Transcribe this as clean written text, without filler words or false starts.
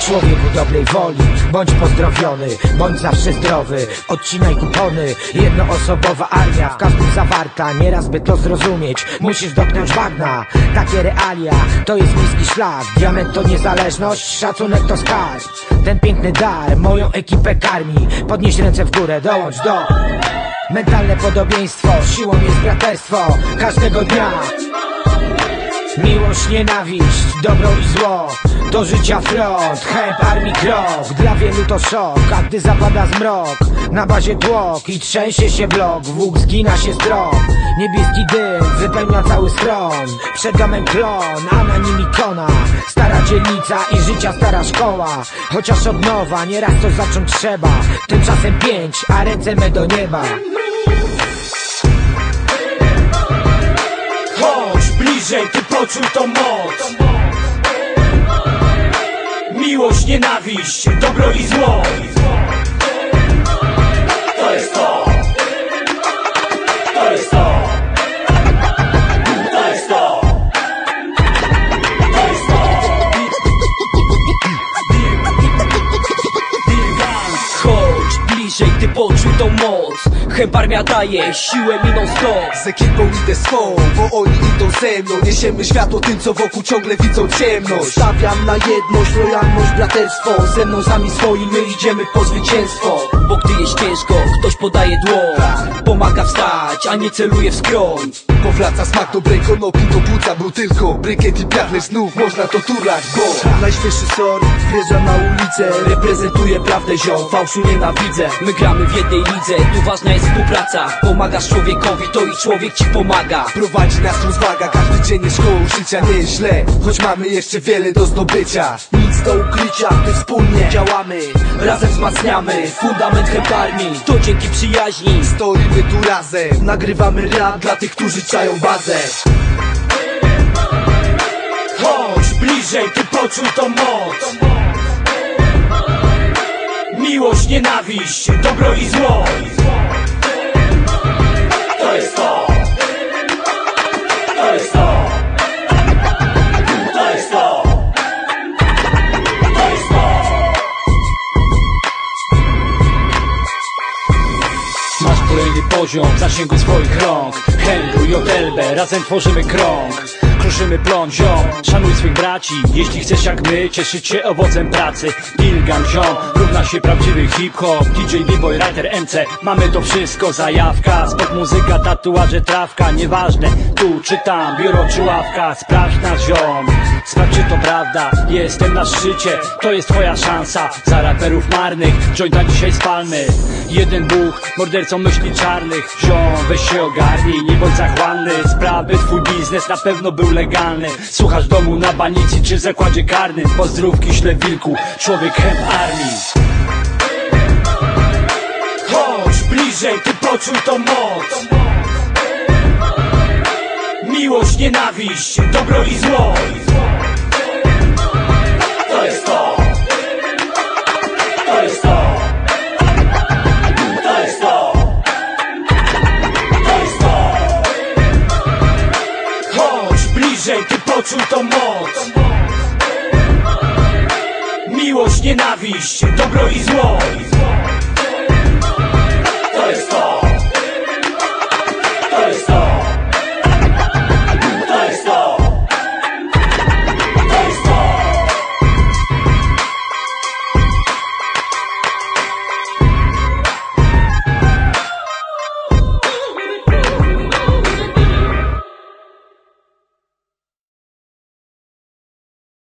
Człowieku dobrej woli, bądź pozdrowiony, bądź zawsze zdrowy. Odcinaj kupony, jednoosobowa armia w każdym zawarta. Nieraz by to zrozumieć, musisz dotknąć bagna. Takie realia, to jest niski szlak. Diament to niezależność, szacunek to skarb. Ten piękny dar moją ekipę karmi. Podnieś ręce w górę, dołącz do. Mentalne podobieństwo, siłą jest braterstwo każdego dnia. Miłość, nienawiść, dobro i zło, do życia front, chęb armii krok. Dla wielu to szok, a gdy zapada zmrok, na bazie tłok i trzęsie się blok, włók zgina się strop. Niebieski dym wypełnia cały schron, przed gamem klon, a na nim ikona. Stara dzielnica i życia stara szkoła, chociaż od nowa, nieraz to zacząć trzeba. Tymczasem 5, a ręce me do nieba. Chodź bliżej, ty poczuj tą moc. Miłość, nienawiść, dobro i zło. To jest to. To jest to. To jest to. To jest to. Chodź bliżej, ty poczuj tą moc. Chęb armia daje siłę miną stop. Z ekipą idę swą, bo oni idą ze mną. Niesiemy światło tym, co wokół ciągle widzą ciemność. Stawiam na jedność, lojalność, braterstwo. Ze mną sami swoim, my idziemy po zwycięstwo. Bo gdy jest ciężko, ktoś podaje dłoń, pomaga wstać, a nie celuje w skroń. Powraca smak dobrej konopi do płuca, był tylko brykiet i piachler, znów można to turlać. Bo najświeższy sort wjeżdża na ulicę, Reprezentuję prawdę ziom, fałszu nienawidzę. My gramy w jednej lidze, tu ważna jest współpraca. Pomagasz człowiekowi, to i człowiek ci pomaga. prowadzi nas rozwaga, każdy dzień jest szkołą życia. Nie jest źle, choć mamy jeszcze wiele do zdobycia. Nic do ukrycia, gdy wspólnie działamy, Razem wzmacniamy fundament chęb armii. To dzięki przyjaźni stoimy tu razem. Nagrywamy rap dla tych, którzy czają bazę. Chodź bliżej, ty poczuj tą moc. Miłość, nienawiść, dobro i zło. To jest to. To jest to. To jest to. To jest to. Masz kolejny poziom w zasięgu swoich rąk. Henry i Odelbę, razem tworzymy krąg. Kruszymy plon, ziom, szanuj swych braci. Jeśli chcesz jak my, cieszyć się owocem pracy. Gilgan, ziom, równa się prawdziwy hip-hop. DJ, b-boy, writer, MC, mamy to wszystko, zajawka. Spok, muzyka, tatuaże, trawka, nieważne, tu czy tam, biuro czy ławka. Sprawdź nas, ziom, sprawdź czy to prawda. Jestem na szczycie, to jest twoja szansa. Za raperów marnych, jointa dzisiaj spalmy. Jeden Bóg, mordercą myśli czarnych. Ziom, weź się ogarnij, nie bądź zachłanny. Sprawy, twój biznes na pewno był legalny. Słuchasz domu na banicji czy w zakładzie karnym. Pozdrówki śle wilku, człowiek chęb armii. Chodź bliżej, ty poczuj tą moc. Miłość, nienawiść, dobro i zło. To jest to. To jest to. To jest to. To jest to. Chodź bliżej, ty poczuj tą moc. Miłość, nienawiść, dobro i zło.